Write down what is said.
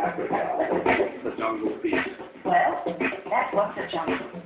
Africa, the Jungle Beast. Well, that was the jungle.